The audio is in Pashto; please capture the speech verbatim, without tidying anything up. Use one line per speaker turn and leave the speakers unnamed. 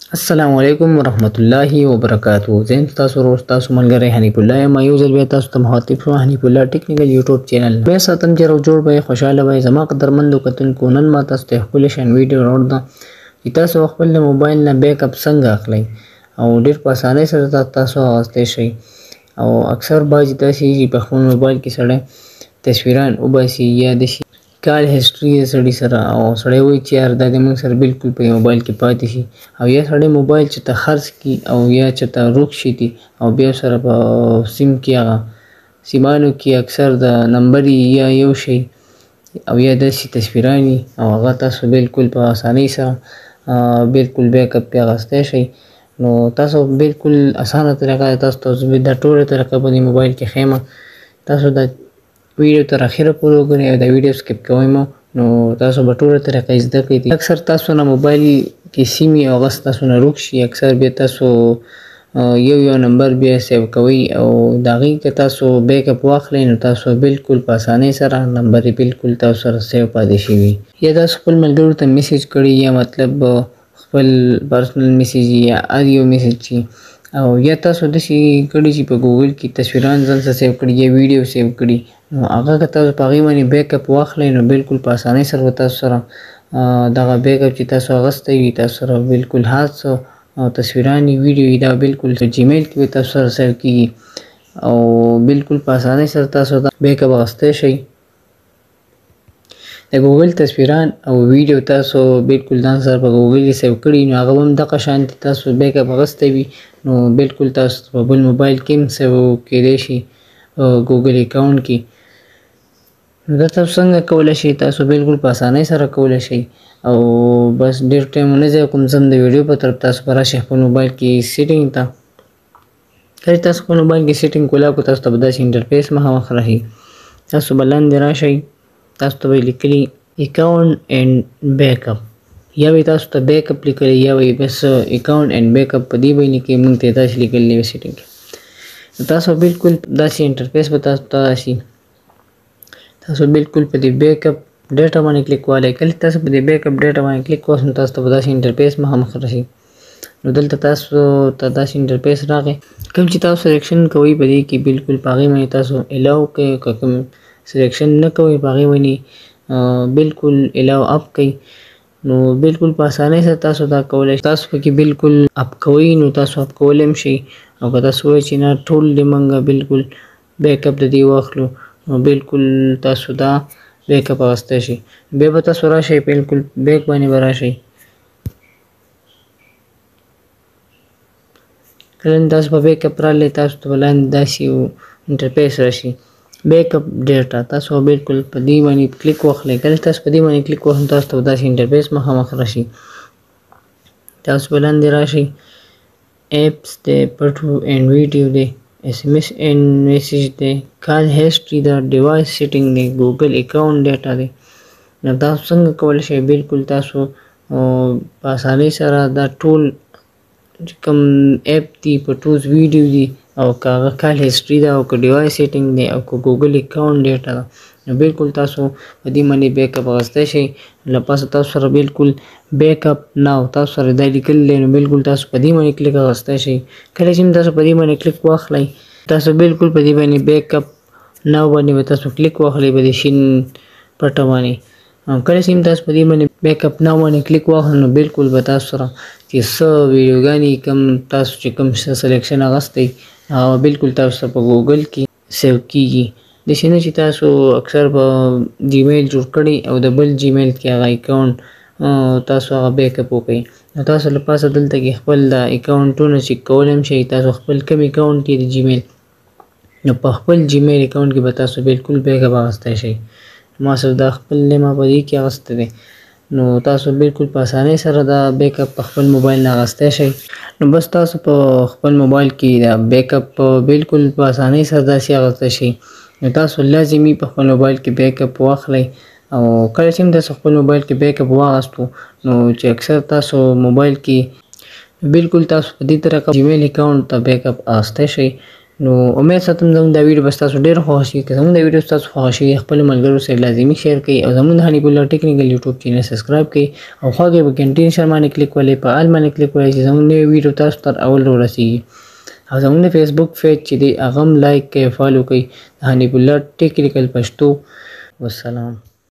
السلام علیکم ورحمت الله وبرکاتہ. زين تاسو ورو تاسو ملګری حنیف الله یم. یو ځل بیا تاسو ته مخاطب شوم حنیف الله ټیکنیکل یوټیوب چینل. بیا ساتم چې رو جوړ به خوشاله وي زما قدرمنو کتونکو. نن ما تاسو ته خپل شان ویډیو راوړم چې تاسو خپل موبایل نه بیک اپ څنګه اخلئ او ډیر په اسانۍ سره تاسو واستئ شئ. او اکثر باز تاسو چې په خپل موبایل کې سره تصویران او باسي یا د کال هیستوري سړی سره او سړی وایي چې یار دا د موږ سره بالکل په موبایل کې پاتې شي او یا سړی موبایل چې ته خرڅ کړي او یا چې ته روک شي دي او بیا سره په سیم کې هغه سیمانو کې اکثر د نمبر یا یو شي او یا داسې تصویران او هغه تاسو بالکل په اسانۍ سره بالکل بیک اپ پې اخیستی شئ. نو تاسو بالکل اسانه طریقه تاسو ته دا ټوله طریقه په دې موبایل کې ښیم. تاسو د ویډیو تر اخره پورې وګورئ او دا ویډیو سکپ کوئ مو نو تاسو به ټوله طریقه زده کړئ. اکثر تاسو نه موبایل کې سیم یې هغه تاسو نه روک شي اکثر بیا تاسو یو یو نمبر بیا سیو کوئ او د هغې که تاسو بیک اپ واخلئ نو تاسو بالکل په اسانۍ سره نمبر یې بالکل تاسو سره سیو پاتې شوي. یا تاسو خپل ملګرو ته میسیج کړي یا مطلب خپل پرسنل میسیج یا هر یو میسیج چې او یا تاسو داسې کړي چې په ګوګل کې تصویران ځان سره سیو کړي یا ویډیو سیو کړي نو هغه که تاسو په هغې باندې بیک اپ واخلئ نو بالکل په اسانۍ سره به تاسو سره دغه بیک اپ چې تاسو اخیستی وي تاسو سره بالکل هر څه تصویران ویډیو دا بالکل په جیمیل کې به تاسو سره سیو کېږي او بالکل په اسانۍ سره تاسو دا بیک اپ اخیستی شئ. د ګوګل تصویران او ویډیو تاسو بالکل ځان سره په ګوګل کې سیو کړي نو هغه هم دغه شانتې تاسو بیک اپ اخیستی وي نو بالکل تاسو په بل موبایل کې هم سیو کیدی شي ګوګل اکاونټ کې. نو دا تاسو څنګه کولی شئ تاسو بالکل په اسانۍ سره کولی شئ او بس ډېر ټایم ونه ضایع کوم زه هم د ویډیو په طرف تاسو به راشئ خپل موبایل کې سیټینګ ته. کله چې تاسو خپل موبایل کې سیټینګ کولاو کړو تاسو ته به داسې انټرفیس مخامخ راشي. تاسو به لاندې راشئ تاسو ته به لیکلي اکاونټ اینډ بیک اپ یا به تاسو ته بیک اپ لیکلی یا به بس اکاونټ اینډ بیک اپ په دې باندې کې موږ ته داسې لیکلی وي سیټینګ کې. تاسو بالکل داسې انټرفیس به تاسو ته راشي. تاسو بالکل په دې بیک اپ ډیټا باندې کلیک کولی. کله تاسو په دې بیک اپ ډیټا باندې کلیک کوئ نو تاسو ته به داسې انټرفیس مخامخ راشي. نو دلته تاسو ته داسې انټرفیس راغی کوم چې تاسو سلیکشن کوئ په دې کې بالکل په هغې باندې تاسو الاو کوئ که کوم سلیکشن نه کوئ په هغې باندې بالکل الاو اپ کوئ نو بالکل په اسانۍ سره تاسو دا کولی شئ. تاسو پکې بالکل اپ کوئ نو تاسو اپ کولی هم شئ او که تاسو وایئ چې نه ټول دې موږ بالکل بیک اپ د دې واخلو نو بالکل تاسو دا بیک اپ اخیستی شئ. بیا به تاسو راشئ بالکل بیک باندې به راشئ. کله تاسو په بیک اپ راغلی تاسو ته به لاندې داسې یو انټرفیس راشي بیک اپ ډیټا. تاسو بالکل په دې باندې کلیک واخلئ. کله تاسو په دې باندې کلیک واخلئ تاسو ته به داسې انټرفیس مخامخ راشي. تاسو به لاندې راشئ ایپس دی پټو اینډ ویډیو دی ایس ایم ایس اینډ میسیج دی کال هیسټري ده ډیوایس سیټینګ دی ګوګل اکاونټ ډیټا دی. نو تاسو څنګه کولی شئ بالکل تاسو په اسانۍ سره دا ټول چې کوم ایپ دي پټوز ویډیو دي او که هغه کال هیسټري ده او که ډیوایس سیټینګ دی او که ګوګل اکاونټ ډیټا ده نو بالکل تاسو په دې باندې بیک اپ اخیستی شئ. له پاسه تاسو سره بالکل بیک اپ ناو تاسو سره دا لیکلی دی نو بالکل تاسو په دې باندې کلیک اخیستی شئ. کله چې تاسو په دې باندې کلیک واخلئ تاسو بالکل په دې باندې بیک اپ ناو باندې به تاسو کلیک واخلئ په دې شین پټه باندې. کله چې تاسو په دې باندې بیک اپ ناو باندې کلیک واخلئ نو بالکل به تاسو سره چې څه ویډیوګانې کوم تاسو چې کوم سلیکشن اخیستی هغه بالکل تاسو سره په ګوګل کې سیو کېږي. داسې نه چې تاسو اکثر به جیمیل جوړ کړي او د بل جیمیل کې هغه اکاونټ تاسو هغه بیک اپ وکړئ نو تاسو له پاسه دلته کې خپل د اکاونټونه چیک کولی هم شئ. تاسو خپل کوم اکاونټ کې د جیمیل نو په خپل جیمیل اکاونټ کې به تاسو بالکل بیک اپ اخیستی شئ. ما صرف دا خپل ما په دې کې اخیستی دی نو تاسو بالکل په اسانۍ سره دا بیک اپ په خپل موبایل نه اخیستی شئ. نو بس تاسو په خپل موبایل کې دا بیک اپ بالکل په اسانۍ سره داسې اخیستی شئ. نو تاسو لازمي په خپل موبایل کې بیک اپ واخلئ او کله چې تاسو خپل موبایل کې بیک اپ واخیستو نو چې اکثر تاسو موبایل کې بالکل تاسو په دې طریقه جیمیل اکاونټ ته بیک اپ اخیستی شئ. نو امید ساتم زموږ دا ویډیو به تاسو ډېر خوښ شي که زموږ دا ویډیو تاسو خوښ شي خپل ملګرو سره لازمي شیر کړئ او زموږ د هاني بولر ټیکنیکل یوټیوب چینل سبسکرایب کړئ او خواږه به ګنټې نشان باندې کلیک ولې په آل باندې کلیک ولې چې زموږ نوې ویډیو تاسو تر اول ورسیږي او زموږ د فیسبوک پیج چې دی هغه هم لایک کړئ فالو کړئ هاني بولر ټیکنیکل پښتو. والسلام.